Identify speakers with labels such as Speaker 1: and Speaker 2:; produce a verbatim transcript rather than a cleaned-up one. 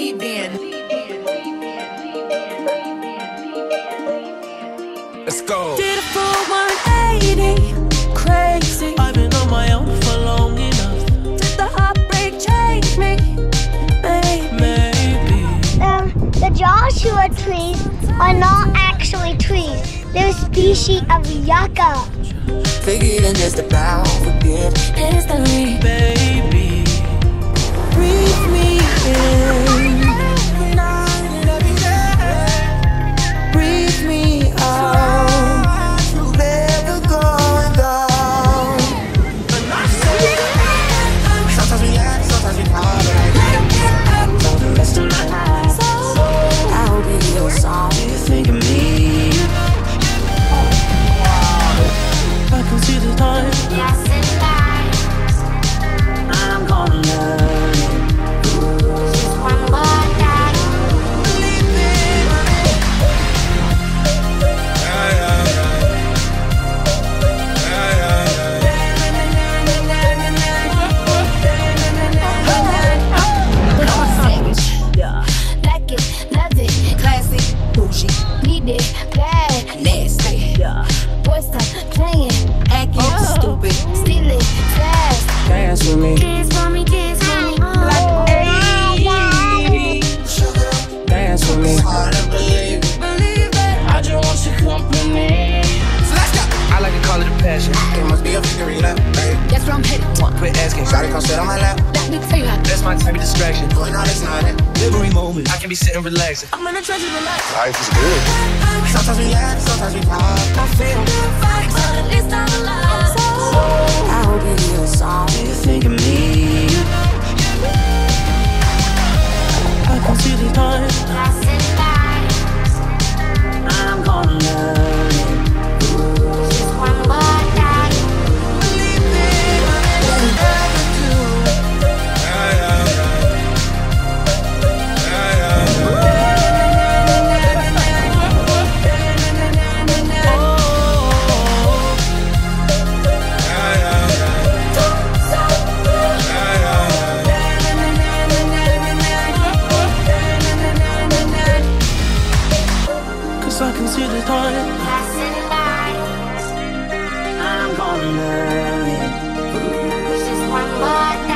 Speaker 1: leaving. Let's go.
Speaker 2: Did a full one eighty, crazy.
Speaker 3: I've been on my own for long enough.
Speaker 2: Did the heartbreak change me? Maybe.
Speaker 3: Maybe.
Speaker 4: Um, the Joshua trees are not actually trees. They're a species of yucca.
Speaker 1: Forgetting just about forget.
Speaker 2: Instantly,
Speaker 3: Baby, breathe me in,
Speaker 1: Breathe me out. Never going down. Sometimes we laugh, sometimes we cry, but I can't for the rest of my life. I'll be your song.
Speaker 3: do you think of me? I can see the time.
Speaker 4: Yes, it lies.
Speaker 3: I'm gonna learn it.
Speaker 4: Just one more night.
Speaker 3: Yeah.
Speaker 2: like it, love it,
Speaker 1: Classy, bougie,
Speaker 2: need it, bad.
Speaker 1: nasty,
Speaker 3: Yeah.
Speaker 2: Boy, stop playing,
Speaker 1: acting stupid.
Speaker 2: steal it, fast.
Speaker 1: Dance with me.
Speaker 2: Kiss for me, kiss for me.
Speaker 1: Dance with me. Hard to believe.
Speaker 2: Believe it.
Speaker 3: I just want your company.
Speaker 1: So let's go. I like to call it a passion. It must be a victory lap, babe.
Speaker 2: That's where I'm headed.
Speaker 1: Quit asking. Shawty come sit on my lap.
Speaker 2: Let me tell you how.
Speaker 3: That's my type of distraction.
Speaker 1: Going on, it's not it.
Speaker 3: Every moment I can be sitting relaxing.
Speaker 2: I'm in the trenches, relax.
Speaker 1: Life is good. Sometimes we laugh, sometimes we cry.
Speaker 2: I feel good vibes, but at least I'm alive.
Speaker 1: I'll be your song.
Speaker 3: Do you think of me? I can see the time.
Speaker 4: Yes, it lies.
Speaker 3: I'm gonna learn it.
Speaker 4: Just one more night.
Speaker 3: Cause I can see the time.
Speaker 4: Yes, it lies.
Speaker 3: I'm gonna learn it.
Speaker 4: Just one more